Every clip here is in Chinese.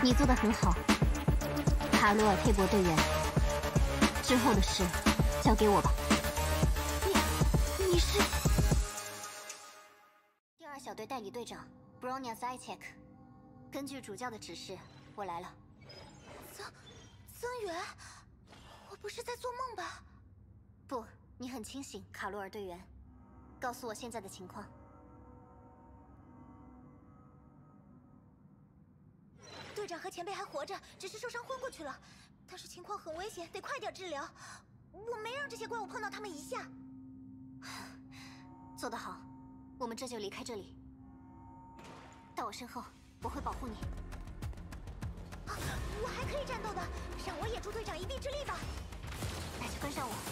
你做得很好，卡罗尔佩伯队员。之后的事交给我吧。 你是第2小队代理队长 Bronya。根据主教的指示，我来了。 增援？我不是在做梦吧？ 不，你很清醒，卡罗尔队员。告诉我现在的情况。 队长和前辈还活着，只是受伤昏过去了，但是情况很危险，得快点治疗。我没让这些怪物碰到他们一下。 做得好，我们这就离开这里。到我身后，我会保护你。 啊，我还可以战斗的，让我也助队长一臂之力吧。 那就跟上我。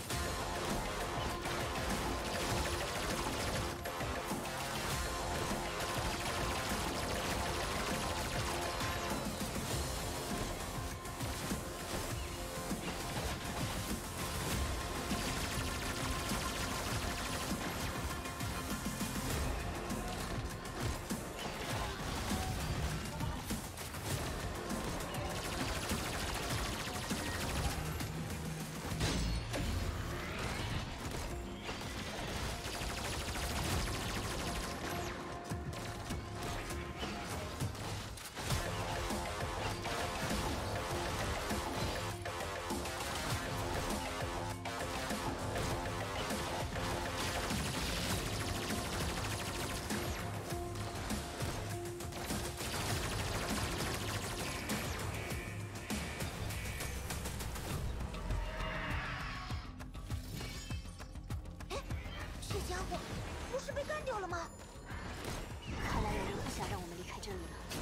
看来有人不想让我们离开这里了。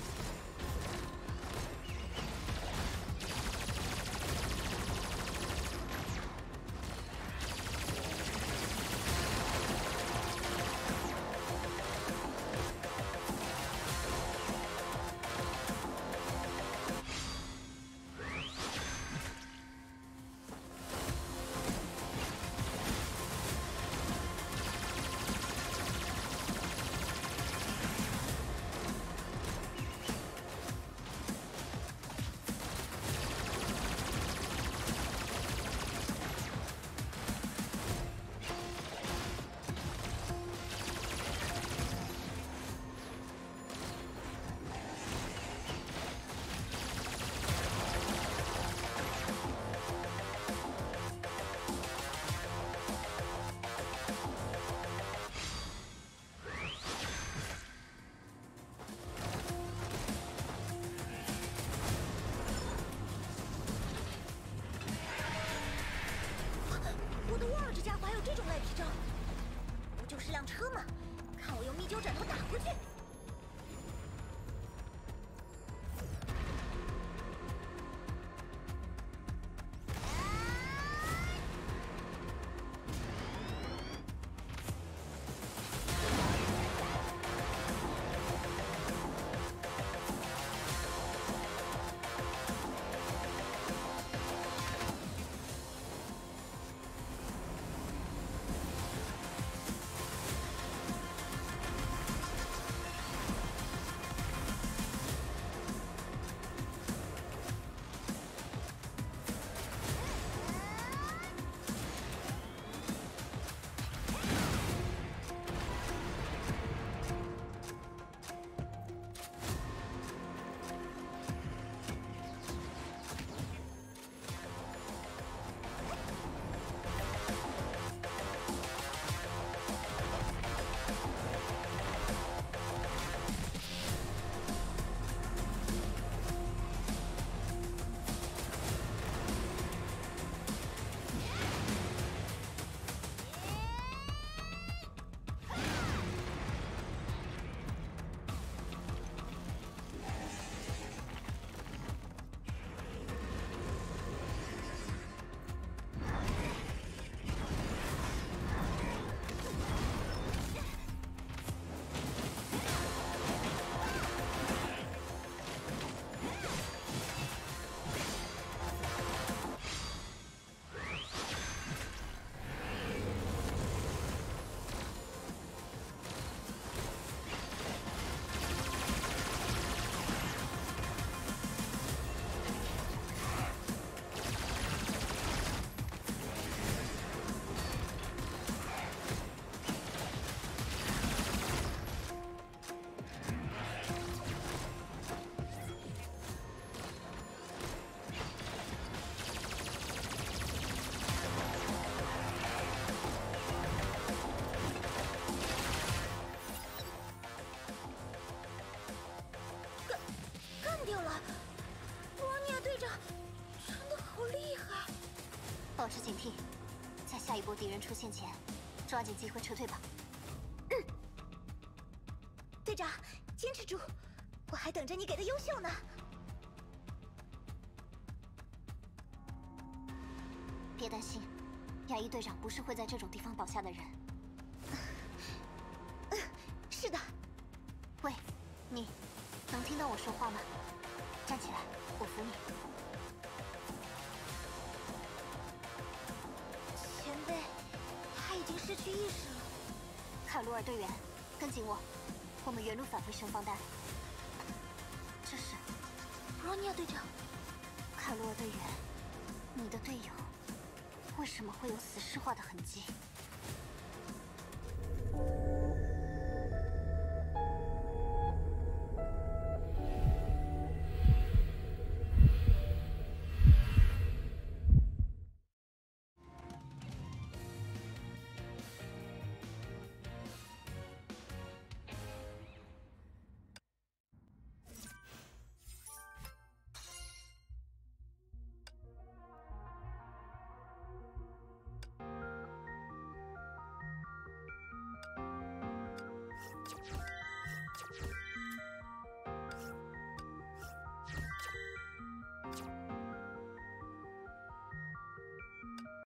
我都忘了这家伙还有这种赖皮症。不就是辆车吗？看我用密酒枕头打回去！ 保持警惕，在下一波敌人出现前，抓紧机会撤退吧。 队长，坚持住，我还等着你给的优秀呢。 别担心，亚一队长不是会在这种地方倒下的人。 是的。 喂，你能听到我说话吗？站起来，我扶你。 前辈，他已经失去意识了。 卡罗尔队员，跟紧我，我们原路返回神防带。这是 Bronya队长。 卡罗尔队员，你的队友为什么会有死尸化的痕迹？